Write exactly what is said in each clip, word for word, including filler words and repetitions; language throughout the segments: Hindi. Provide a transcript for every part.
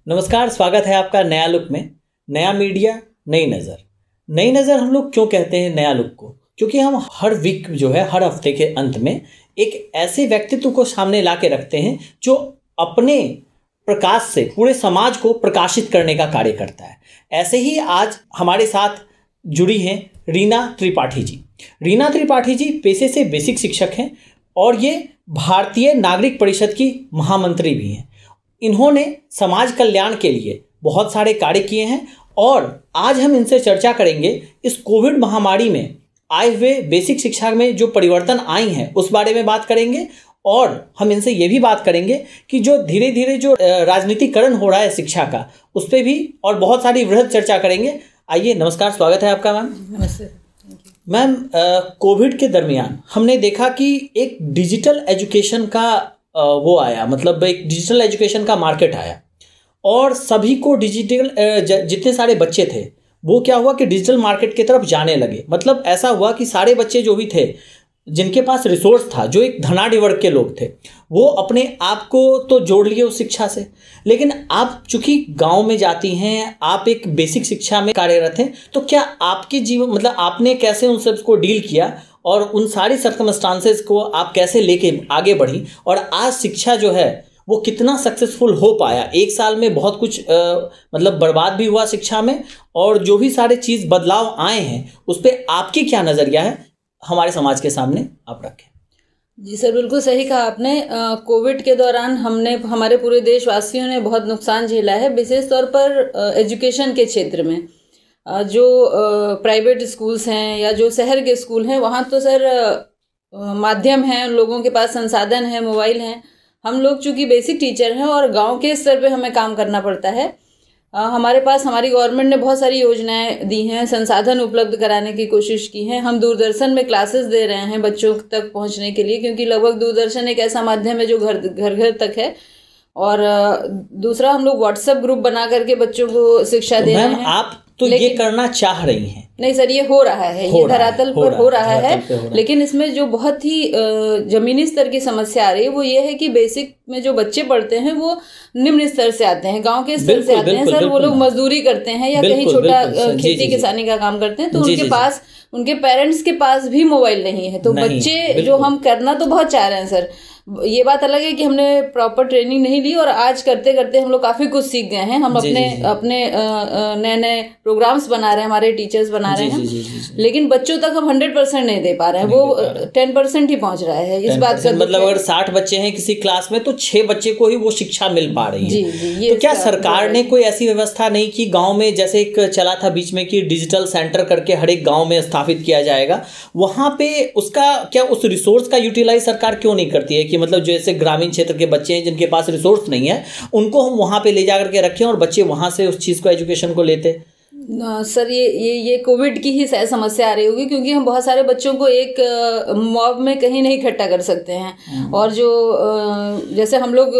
नमस्कार, स्वागत है आपका नया लुक में। नया मीडिया, नई नज़र। नई नज़र हम लोग क्यों कहते हैं नया लुक को? क्योंकि हम हर वीक जो है, हर हफ्ते के अंत में एक ऐसे व्यक्तित्व को सामने ला के रखते हैं जो अपने प्रकाश से पूरे समाज को प्रकाशित करने का कार्य करता है। ऐसे ही आज हमारे साथ जुड़ी हैं रीना त्रिपाठी जी। रीना त्रिपाठी जी पेशे से बेसिक शिक्षक हैं और ये भारतीय नागरिक परिषद की महामंत्री भी हैं। इन्होंने समाज कल्याण के लिए बहुत सारे कार्य किए हैं और आज हम इनसे चर्चा करेंगे इस कोविड महामारी में आए हुए बेसिक शिक्षा में जो परिवर्तन आई हैं उस बारे में बात करेंगे। और हम इनसे ये भी बात करेंगे कि जो धीरे धीरे जो राजनीतिकरण हो रहा है शिक्षा का, उस पर भी और बहुत सारी वृहद चर्चा करेंगे। आइए, नमस्कार, स्वागत है आपका मैम। नमस्ते मैम, कोविड के दरमियान हमने देखा कि एक डिजिटल एजुकेशन का आ, वो आया, मतलब एक डिजिटल एजुकेशन का मार्केट आया और सभी को डिजिटल, जितने सारे बच्चे थे वो क्या हुआ कि डिजिटल मार्केट की तरफ जाने लगे। मतलब ऐसा हुआ कि सारे बच्चे जो भी थे, जिनके पास रिसोर्स था, जो एक धनाढ़ वर्ग के लोग थे, वो अपने आप को तो जोड़ लिए उस शिक्षा से। लेकिन आप चूंकि गांव में जाती हैं, आप एक बेसिक शिक्षा में कार्यरत हैं, तो क्या आपके जीवन, मतलब आपने कैसे उन सबको डील किया और उन सारी सर्कमस्टांसेस को आप कैसे लेके आगे बढ़ी और आज शिक्षा जो है वो कितना सक्सेसफुल हो पाया? एक साल में बहुत कुछ आ, मतलब बर्बाद भी हुआ शिक्षा में, और जो भी सारे चीज़ बदलाव आए हैं उस पर आपकी क्या नज़रिया है, हमारे समाज के सामने आप रखें। जी सर, बिल्कुल सही कहा आपने। कोविड के दौरान हमने, हमारे पूरे देशवासियों ने बहुत नुकसान झेला है, विशेष तौर पर एजुकेशन के क्षेत्र में। जो प्राइवेट स्कूल्स हैं या जो शहर के स्कूल हैं, वहाँ तो सर माध्यम हैं, लोगों के पास संसाधन है, मोबाइल हैं। हम लोग चूंकि बेसिक टीचर हैं और गांव के स्तर पे हमें काम करना पड़ता है। आ, हमारे पास, हमारी गवर्नमेंट ने बहुत सारी योजनाएं दी हैं, संसाधन उपलब्ध कराने की कोशिश की है। हम दूरदर्शन में क्लासेस दे रहे हैं बच्चों तक पहुंचने के लिए, क्योंकि लगभग दूरदर्शन एक ऐसा माध्यम है जो घर घर घर तक है। और दूसरा, हम लोग व्हाट्सएप ग्रुप बना करके बच्चों को शिक्षा तो दे रहे हैं। आप तो ये करना चाह रही हैं? नहीं सर, ये हो रहा है, ये धरातल पर हो रहा है। लेकिन इसमें जो बहुत ही जमीनी स्तर की समस्या आ रही है वो ये है कि बेसिक में जो बच्चे पढ़ते हैं वो निम्न स्तर से आते हैं, गांव के स्तर से आते हैं सर। वो लोग मजदूरी करते हैं या कहीं छोटा खेती किसानी का काम करते हैं, तो उनके पास, उनके पेरेंट्स के पास भी मोबाइल नहीं है। तो बच्चे जो, हम करना तो बहुत चाह रहे हैं सर, ये बात अलग है कि हमने प्रॉपर ट्रेनिंग नहीं ली और आज करते करते हम लोग काफी कुछ सीख गए हैं। हम अपने अपने नए नए प्रोग्राम्स बना रहे हैं, हमारे टीचर्स बना रहे हैं, जी, जी, जी, जी। लेकिन बच्चों तक हम हंड्रेड परसेंट नहीं दे पा रहे हैं, वो टेन परसेंट ही पहुंच रहा है। इस बात का मतलब अगर साठ बच्चे हैं किसी क्लास में तो छह बच्चे को ही वो शिक्षा मिल पा रही है। जी, जी, तो क्या सरकार ने कोई ऐसी व्यवस्था नहीं की गाँव में, जैसे एक चला था बीच में कि डिजिटल सेंटर करके हर एक गाँव में स्थापित किया जाएगा, वहाँ पे उसका क्या, उस रिसोर्स का यूटिलाइज सरकार क्यों नहीं करती है कि मतलब जैसे ग्रामीण क्षेत्र के बच्चे हैं जिनके पास रिसोर्स नहीं है, उनको हम वहाँ पे ले जा करके रखें और बच्चे वहाँ से उस चीज़ को, एजुकेशन को लेते? सर, ये ये ये कोविड की ही समस्या आ रही होगी, क्योंकि हम बहुत सारे बच्चों को एक मॉब में कहीं नहीं इकट्ठा कर सकते हैं। और जो जैसे हम लोग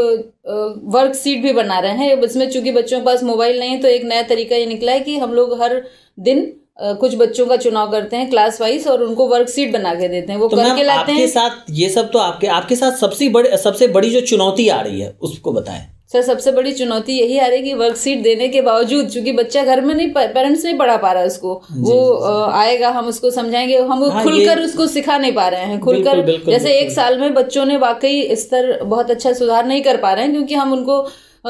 वर्क शीट भी बना रहे हैं, इसमें चूंकि बच्चों के पास मोबाइल नहीं है, तो एक नया तरीका ये निकला है कि हम लोग हर दिन Uh, कुछ बच्चों का चुनाव करते हैं क्लास वाइज और उनको वर्कशीट बना के देते हैं, वो तो करके लाते हैं। आपके साथ ये सब तो आपके आपके साथ सबसे बड़ी सबसे बड़ी जो चुनौती आ रही है उसको बताएं। सर, सबसे बड़ी चुनौती यही आ रही है कि वर्कशीट देने के बावजूद, चूंकि बच्चा घर में नहीं, पेरेंट्स नहीं पढ़ा पा रहा है उसको, वो जी, आएगा, हम उसको समझाएंगे, हम हाँ, खुलकर उसको सिखा नहीं पा रहे हैं। खुलकर जैसे एक साल में बच्चों ने वाकई स्तर बहुत अच्छा सुधार नहीं कर पा रहे हैं, क्योंकि हम उनको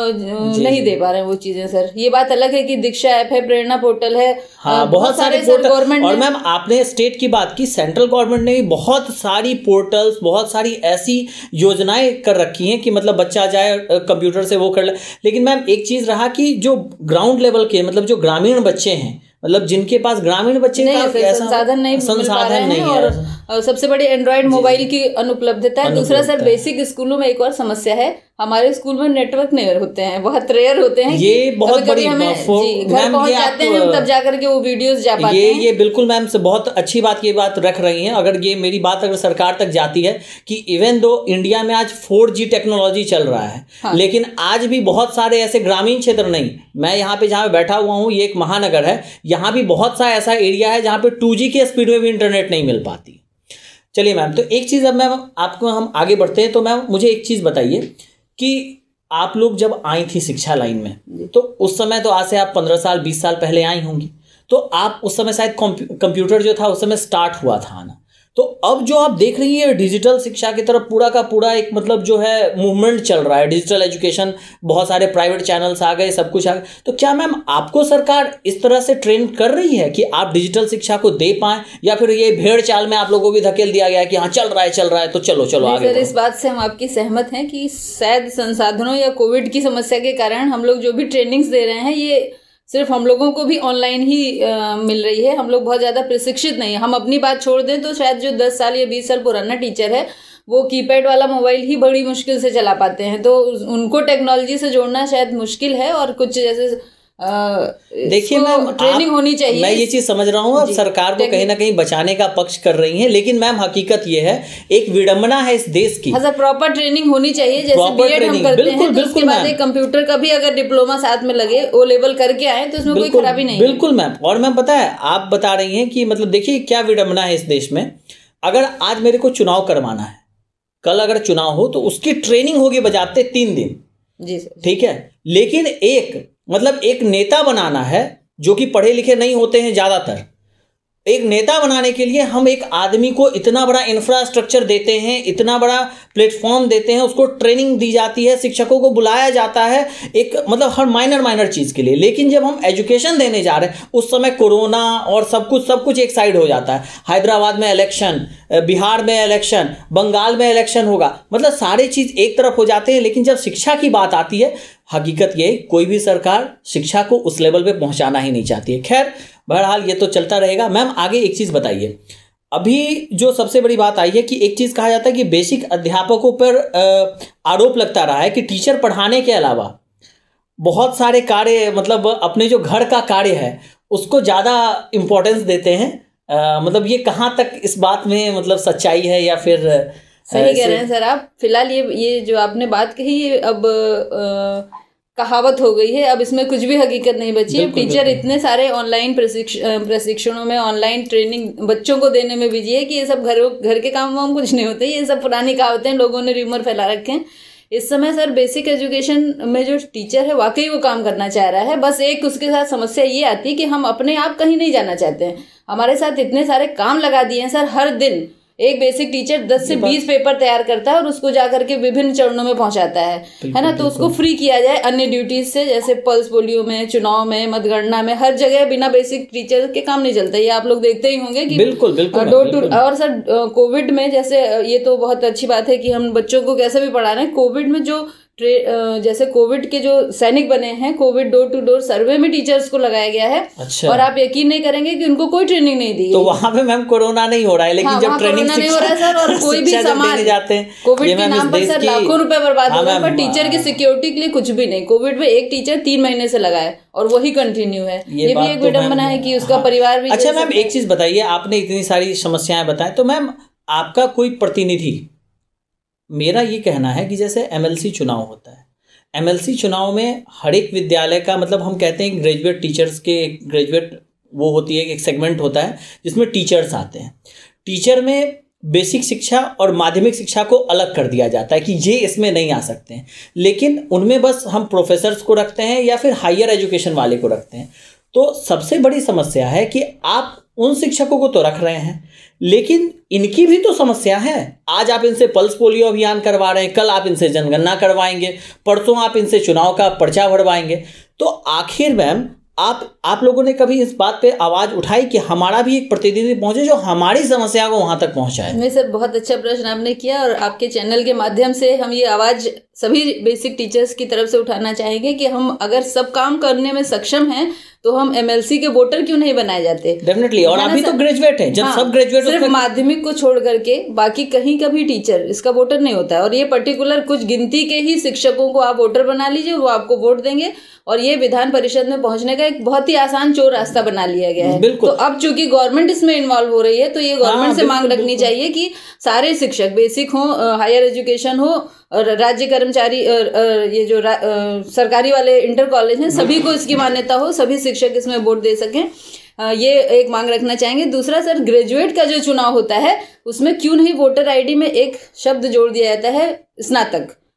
नहीं दे पा रहे हैं वो चीजें। सर, ये बात अलग है कि दीक्षा ऐप है, प्रेरणा पोर्टल है, हाँ, बहुत सारे गवर्नमेंट। और मैम, आपने स्टेट की बात की, सेंट्रल गवर्नमेंट ने भी बहुत सारी पोर्टल्स, बहुत सारी ऐसी योजनाएं कर रखी हैं कि मतलब बच्चा जाए कंप्यूटर से वो कर ले। लेकिन मैम, एक चीज रहा कि जो ग्राउंड लेवल के, मतलब जो ग्रामीण बच्चे हैं, मतलब जिनके पास ग्रामीण बच्चे नहीं, का संसाधन नहीं संसाधन नहीं है, और सबसे बड़ी एंड्रॉइड मोबाइल की अनुपलब्धता है। दूसरा सर, बेसिक स्कूलों में एक और समस्या है, हमारे स्कूल में नेटवर्क नहीं होते हैं, बहुत रेयर होते हैं। ये बहुत बड़ी, हमें जी, घर पहुंच जाते हैं, तब जाकर के वो वीडियोस जा पाते ये हैं। ये बिल्कुल मैम से बहुत अच्छी बात, ये बात रख रही हैं। अगर ये मेरी बात अगर सरकार तक जाती है कि इवन दो इंडिया में आज फोर जी टेक्नोलॉजी चल रहा है, हाँ, लेकिन आज भी बहुत सारे ऐसे ग्रामीण क्षेत्र नहीं, मैं यहाँ पे जहाँ बैठा हुआ हूँ, ये एक महानगर है, यहाँ भी बहुत सा ऐसा एरिया है जहाँ पे टू जी के स्पीड में भी इंटरनेट नहीं मिल पाती। चलिए मैम, तो एक चीज़, अब मैम आपको हम आगे बढ़ते हैं, तो मैम मुझे एक चीज़ बताइए कि आप लोग जब आई थी शिक्षा लाइन में, तो उस समय तो आज से आप पंद्रह साल बीस साल पहले आई होंगी, तो आप उस समय शायद कंप्यूटर जो था उस समय स्टार्ट हुआ था आना। तो अब जो आप देख रही है डिजिटल शिक्षा की तरफ पूरा का पूरा एक मतलब जो है मूवमेंट चल रहा है, डिजिटल एजुकेशन, बहुत सारे प्राइवेट चैनल्स आ गए, सब कुछ आ गए। तो क्या मैम आपको सरकार इस तरह से ट्रेन कर रही है कि आप डिजिटल शिक्षा को दे पाएं, या फिर ये भेड़ चाल में आप लोगों को भी धकेल दिया गया है कि हाँ चल रहा है चल रहा है तो चलो चलो आगे? सर, इस बात से हम आपकी सहमत हैं कि शायद संसाधनों या कोविड की समस्या के कारण हम लोग जो भी ट्रेनिंग्स दे रहे हैं ये सिर्फ हम लोगों को भी ऑनलाइन ही आ, मिल रही है। हम लोग बहुत ज़्यादा प्रशिक्षित नहीं है। हम अपनी बात छोड़ दें तो शायद जो दस साल या बीस साल पुराना टीचर है वो कीपैड वाला मोबाइल ही बड़ी मुश्किल से चला पाते हैं, तो उनको टेक्नोलॉजी से जोड़ना शायद मुश्किल है। और कुछ जैसे देखिए मैम, ट्रेनिंग होनी चाहिए। मैं ये चीज समझ रहा हूँ, अब सरकार को कहीं ना कहीं बचाने का पक्ष कर रही है, लेकिन मैम हकीकत ये है, एक विडंबना है इस देश की। हाँ, प्रॉपर ट्रेनिंग होनी चाहिए। जैसे बीएड हम करते हैं तो उसके बाद एक कंप्यूटर का भी अगर डिप्लोमा साथ में लगे, ओ लेवल करके आए तो उसमें कोई खराबी नहीं। बिल्कुल मैम। और मैम पता है, आप बता रही हैं कि मतलब देखिए क्या विडंबना है इस देश में। अगर आज मेरे को चुनाव करवाना है, कल अगर चुनाव हो तो उसकी ट्रेनिंग होगी बजाते तीन दिन, जी सर, ठीक है, लेकिन एक मतलब एक नेता बनाना है जो कि पढ़े लिखे नहीं होते हैं ज्यादातर, एक नेता बनाने के लिए हम एक आदमी को इतना बड़ा इंफ्रास्ट्रक्चर देते हैं, इतना बड़ा प्लेटफॉर्म देते हैं, उसको ट्रेनिंग दी जाती है, शिक्षकों को बुलाया जाता है एक मतलब हर माइनर माइनर चीज के लिए। लेकिन जब हम एजुकेशन देने जा रहे हैं उस समय कोरोना और सब कुछ सब कुछ एक साइड हो जाता है। हैदराबाद में इलेक्शन, बिहार में इलेक्शन, बंगाल में इलेक्शन होगा, मतलब सारे चीज एक तरफ हो जाते हैं। लेकिन जब शिक्षा की बात आती है, हकीकत ये कोई भी सरकार शिक्षा को उस लेवल पे पहुंचाना ही नहीं चाहती है। खैर बहरहाल ये तो चलता रहेगा। मैम आगे एक चीज बताइए, अभी जो सबसे बड़ी बात आई है कि एक चीज कहा जाता है कि बेसिक अध्यापकों पर आरोप लगता रहा है कि टीचर पढ़ाने के अलावा बहुत सारे कार्य मतलब अपने जो घर का कार्य है उसको ज्यादा इंपॉर्टेंस देते हैं। आ, मतलब ये कहाँ तक इस बात में मतलब सच्चाई है या फिर सही कह रहे हैं सर आप? फिलहाल ये ये जो आपने बात कही ये अब आ, कहावत हो गई है, अब इसमें कुछ भी हकीकत नहीं बची है। टीचर इतने सारे ऑनलाइन प्रशिक्षणों में, ऑनलाइन ट्रेनिंग बच्चों को देने में बिजी है कि ये सब घरों घर के काम वाम कुछ नहीं होते। ये सब पुरानी कहावतें लोगों ने र्यूमर फैला रखे हैं। इस समय सर बेसिक एजुकेशन में जो टीचर है वाकई वो काम करना चाह रहा है। बस एक उसके साथ समस्या ये आती है कि हम अपने आप कहीं नहीं जाना चाहते हैं। हमारे साथ इतने सारे काम लगा दिए हैं सर। हर दिन एक बेसिक टीचर दस से बीस पेपर तैयार करता है और उसको जाकर के विभिन्न चरणों में पहुंचाता है, है ना। तो उसको फ्री किया जाए अन्य ड्यूटीज से, जैसे पल्स पोलियो में, चुनाव में, मतगणना में, हर जगह बिना बेसिक टीचर के काम नहीं चलता। ये आप लोग देखते ही होंगे कि बिल्कुल बिल्कुल डोर टू। और सर कोविड में जैसे ये तो बहुत अच्छी बात है कि हम बच्चों को कैसे भी पढ़ा रहे हैं। कोविड में जो जैसे कोविड के जो सैनिक बने हैं, covid door to door survey में टीचर्स को लगाया गया है। अच्छा। और आप यकीन नहीं करेंगे कि उनको कोई ट्रेनिंग नहीं दी। तो वहां पे मैम कोरोना नहीं हो रहा है, लेकिन हाँ, जब ट्रेनिंग नहीं हो रहा है सर, और कोई भी सामान जाते हैं कोविड के नाम पर सर लाखों रुपए बर्बाद हो रहा है, पर टीचर की सिक्योरिटी के लिए कुछ भी नहीं। कोविड में एक टीचर तीन महीने से लगा है और वही कंटिन्यू है। ये भी एक विडंबना है कि उसका परिवार भी। अच्छा मैम एक चीज बताइए, आपने इतनी सारी समस्याएं बताएं, तो मैम आपका कोई प्रतिनिधि, मेरा ये कहना है कि जैसे एमएलसी चुनाव होता है, एमएलसी चुनाव में हर एक विद्यालय का मतलब हम कहते हैं ग्रेजुएट टीचर्स के ग्रेजुएट वो होती है, एक सेगमेंट होता है जिसमें टीचर्स आते हैं। टीचर में बेसिक शिक्षा और माध्यमिक शिक्षा को अलग कर दिया जाता है कि ये इसमें नहीं आ सकते हैं, लेकिन उनमें बस हम प्रोफेसर्स को रखते हैं या फिर हायर एजुकेशन वाले को रखते हैं। तो सबसे बड़ी समस्या है कि आप उन शिक्षकों को तो रख रहे हैं, लेकिन इनकी भी तो समस्या है। आज आप इनसे पल्स पोलियो अभियान करवा रहे हैं, कल आप इनसे जनगणना करवाएंगे, परसों आप इनसे चुनाव का पर्चा भरवाएंगे। तो आखिर मैम आप आप लोगों ने कभी इस बात पे आवाज उठाई कि हमारा भी एक प्रतिनिधि पहुंचे जो हमारी समस्या को वहां तक पहुंचाए? नहीं सर, बहुत अच्छा प्रश्न आपने किया, और आपके चैनल के माध्यम से हम ये आवाज सभी बेसिक टीचर्स की तरफ से उठाना चाहेंगे कि हम अगर सब काम करने में सक्षम हैं तो हम एमएलसी के वोटर क्यों नहीं बनाए जाते। डेफिनेटली। और अभी तो ग्रेजुएट है, जब हाँ, सब ग्रेजुएट सिर्फ माध्यमिक को छोड़ करके बाकी कहीं का भी टीचर इसका वोटर नहीं होता है। और ये पर्टिकुलर कुछ गिनती के ही शिक्षकों को आप वोटर बना लीजिए, वो आपको वोट देंगे, और ये विधान परिषद में पहुंचने का एक बहुत ही आसान चोर रास्ता बना लिया गया है। तो अब चूंकि गवर्नमेंट इसमें इन्वॉल्व हो रही है, तो ये गवर्नमेंट हाँ, से मांग रखनी चाहिए कि सारे शिक्षक, बेसिक हो, हायर एजुकेशन हो, और राज्य कर्मचारी, ये जो सरकारी वाले इंटर कॉलेज हैं, सभी को इसकी मान्यता हो, सभी शिक्षक इसमें वोट दे सकें। ये एक मांग रखना चाहेंगे। दूसरा सर, ग्रेजुएट का जो चुनाव होता है उसमें क्यों नहीं वोटर आईडी में एक शब्द जोड़ दिया जाता है स्नातक।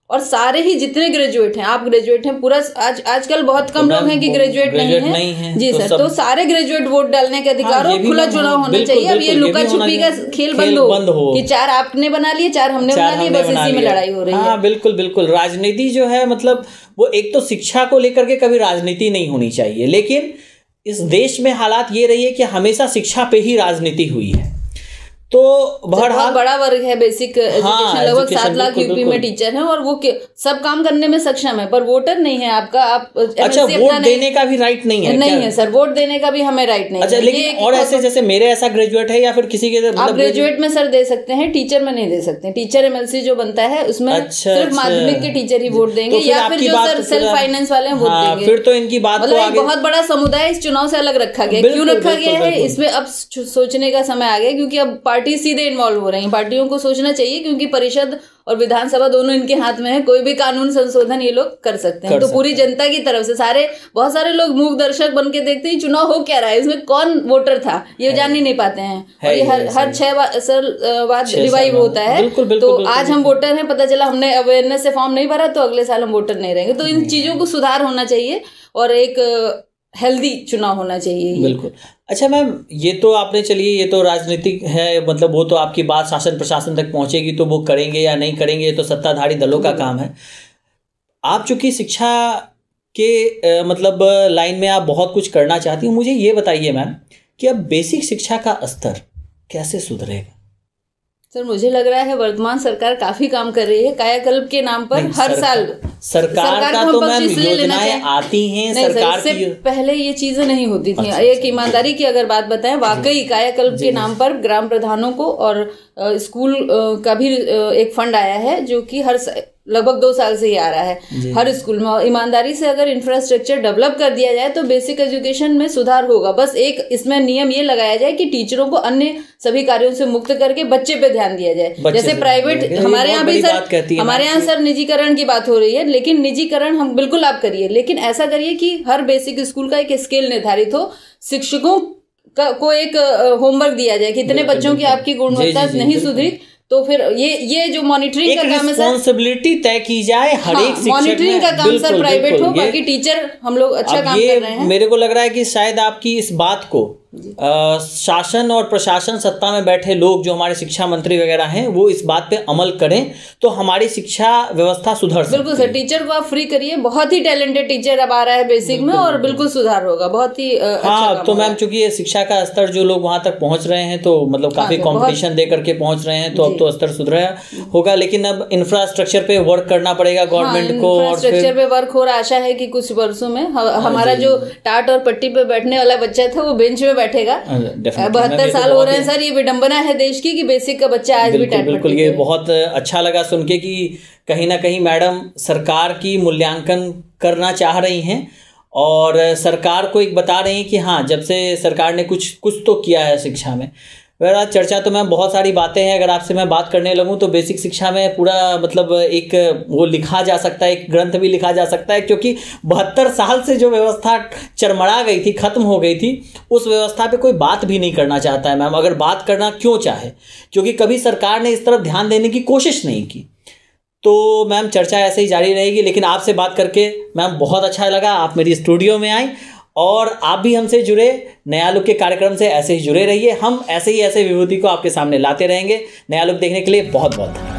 और सारे ही जितने ग्रेजुएट हैं, आप ग्रेजुएट हैं पूरा, आज आजकल बहुत कम लोग हैं कि ग्रेजुएट नहीं है, नहीं है जी तो सर, तो सारे ग्रेजुएट वोट डालने के अधिकार और खुला चुनाव होना चाहिए। अब ये लुका छुपी का खेल बंद हो कि चार आपने बना लिए, चार हमने बना लिए, बस इसी में लड़ाई हो रही है। हाँ बिल्कुल बिल्कुल, राजनीति जो है मतलब वो एक तो शिक्षा को लेकर के कभी राजनीति नहीं होनी चाहिए, लेकिन इस देश में हालात ये रही है कि हमेशा शिक्षा पे ही राजनीति हुई है। तो बहुत बड़ा वर्ग है बेसिक एजुकेशन, लगभग सात लाख यूपी में टीचर हैं और वो सब काम करने में सक्षम है, पर वोटर नहीं है आपका। आप अच्छा, वोट देने का भी राइट नहीं है? नहीं है सर, वोट देने का भी हमें राइट नहीं है। अच्छा, लेकिन और ऐसे जैसे मेरे ऐसा ग्रेजुएट है या फिर किसी के आप ग्रेजुएट में सर दे सकते हैं, टीचर में नहीं दे सकते। टीचर एमएलसी जो बनता है उसमें सिर्फ माध्यमिक के टीचर ही वोट देंगे, या फिर जो सर सेल्फ फाइनेंस वाले हैं वोट देंगे। फिर तो इनकी बात मतलब बहुत बड़ा समुदाय इस चुनाव से अलग रखा गया। क्यों रखा गया है इसमें अब सोचने का समय आ गया, क्योंकि अब पार्टी सीधे इन्वॉल्व हो रही है। पार्टियों को सोचना चाहिए, क्योंकि परिषद और विधानसभा दोनों इनके हाथ में है, कोई भी कानून संशोधन ये लोग कर सकते हैं। तो पूरी जनता की तरफ से सारे बहुत सारे लोग मूक दर्शक बन के देखते हैं चुनाव हो क्या रहा है, इसमें कौन वोटर था ये जान ही नहीं पाते हैं। और ये हर हर छह साल बाद रिवाइव होता है। तो आज हम वोटर हैं, पता चला हमने अवेयरनेस से फॉर्म नहीं भरा तो अगले साल हम वोटर नहीं रहेंगे। तो इन चीजों को सुधार होना चाहिए और एक हेल्दी चुनाव होना चाहिए। बिल्कुल। अच्छा मैम, ये तो आपने चलिए ये तो राजनीतिक है, मतलब वो तो आपकी बात शासन प्रशासन तक पहुंचेगी तो वो करेंगे या नहीं करेंगे, ये तो सत्ताधारी दलों का काम है। आप चूंकि शिक्षा के आ, मतलब लाइन में आप बहुत कुछ करना चाहती हूँ, मुझे ये बताइए मैम कि अब बेसिक शिक्षा का स्तर कैसे सुधरेगा? सर मुझे लग रहा है वर्तमान सरकार काफी काम कर रही है कायाकल्प के नाम पर। हर सरकार, साल सरकार, सरकार का तो मैम योजनाएं आती हैं सरकार की। पहले ये चीजें नहीं होती थी। अच्छा, एक ईमानदारी की अगर बात बताएं, वाकई कायाकल्प के नाम पर ग्राम प्रधानों को और स्कूल का भी एक फंड आया है जो कि हर लगभग दो साल से ही आ रहा है हर स्कूल में। ईमानदारी से अगर इंफ्रास्ट्रक्चर डेवलप कर दिया जाए तो बेसिक एजुकेशन में सुधार होगा। बस एक इसमें नियम ये लगाया जाए कि टीचरों को अन्य सभी कार्यों से मुक्त करके बच्चे पे ध्यान दिया जाए। जैसे प्राइवेट हमारे यहाँ भी सर हमारे यहाँ सर निजीकरण की बात हो रही है, लेकिन निजीकरण हम बिल्कुल आप करिए, लेकिन ऐसा करिए कि हर बेसिक स्कूल का एक स्केल निर्धारित हो, शिक्षकों को एक होमवर्क दिया जाए कि इतने बच्चों की आपकी गुणवत्ता नहीं सुधरी तो फिर ये ये जो मॉनिटरिंग का काम है सर, रिस्पॉन्सिबिलिटी तय की जाए हर हाँ, एक शिक्षक मॉनिटरिंग का काम सर प्राइवेट हो, बाकी टीचर हम लोग अच्छा काम कर रहे हैं। मेरे को लग रहा है कि शायद आपकी इस बात को आ, शासन और प्रशासन सत्ता में बैठे लोग जो हमारे शिक्षा मंत्री वगैरह हैं वो इस बात पे अमल करें तो हमारी शिक्षा व्यवस्था सुधर सकती है। बिल्कुल सर, टीचर को आप फ्री करिए, बहुत ही टैलेंटेड टीचर अब आ रहा है बेसिक में और बिल्कुल सुधार होगा, बहुत ही हाँ। तो मैम चूंकि ये शिक्षा का स्तर जो लोग वहां तक पहुंच रहे हैं तो मतलब काफी कंपटीशन दे करके पहुंच रहे हैं, तो अब तो स्तर सुधरा होगा, लेकिन अब इंफ्रास्ट्रक्चर पे वर्क करना पड़ेगा गवर्नमेंट को। इंफ्रास्ट्रक्चर पे वर्क हो रहा, आशा है कि कुछ वर्षों में हमारा जो टाट और पट्टी पे बैठने वाला बच्चा था वो बेंच में बैठेगा। बहत्तर साल हो रहे हैं सर, ये विडंबना है देश की कि बेसिक का बच्चा आज भी टाट पट्टी। बिल्कुल, ये बहुत अच्छा लगा सुन के कि कहीं ना कहीं मैडम सरकार की मूल्यांकन करना चाह रही हैं और सरकार को एक बता रही हैं कि हाँ जब से सरकार ने कुछ कुछ तो किया है शिक्षा में। वैसे चर्चा तो मैम बहुत सारी बातें हैं, अगर आपसे मैं बात करने लगूं तो बेसिक शिक्षा में पूरा मतलब एक वो लिखा जा सकता है, एक ग्रंथ भी लिखा जा सकता है, क्योंकि बहत्तर साल से जो व्यवस्था चरमरा गई थी, खत्म हो गई थी, उस व्यवस्था पे कोई बात भी नहीं करना चाहता है मैम। अगर बात करना क्यों चाहे, क्योंकि कभी सरकार ने इस तरफ ध्यान देने की कोशिश नहीं की। तो मैम चर्चा ऐसे ही जारी रहेगी, लेकिन आपसे बात करके मैम बहुत अच्छा लगा, आप मेरी स्टूडियो में आई और आप भी हमसे जुड़े, नया लुक के कार्यक्रम से ऐसे ही जुड़े रहिए। हम ऐसे ही ऐसे विभूति को आपके सामने लाते रहेंगे। नया लुक देखने के लिए बहुत बहुत धन्यवाद।